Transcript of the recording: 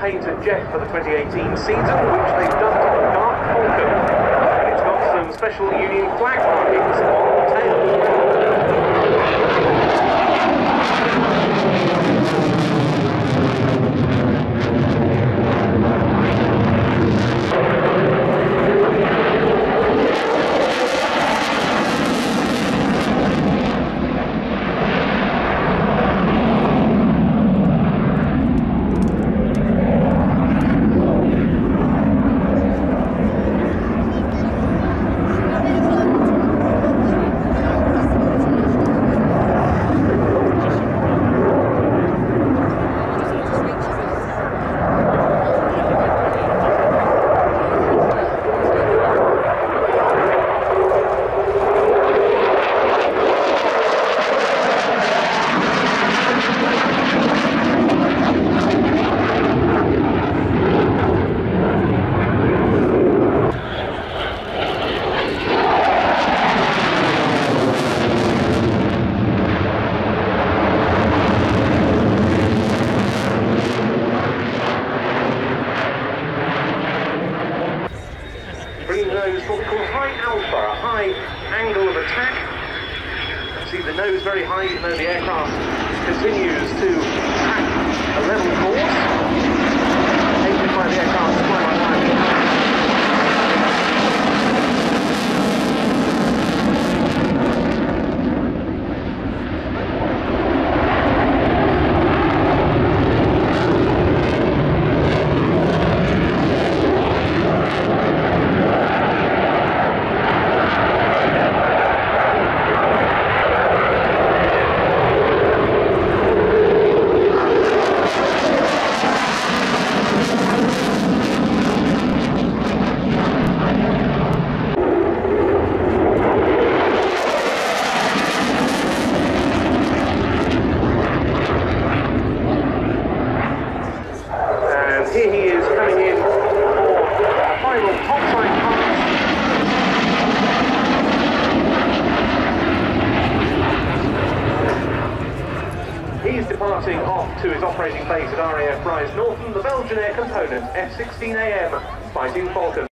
painted jet for the 2018 season, which they've dubbed Dark Falcon. And it's got some special Union flag markings on the tail. Bringing those what we call high alpha, a high angle of attack. See the nose very high, even though the aircraft continues to track a level course. Aided by the aircraft to fly by line. Here he is coming in for a final topside pass. He's departing off to his operating base at RAF Rise Norton, the Belgian air component F-16AM Fighting Falcon.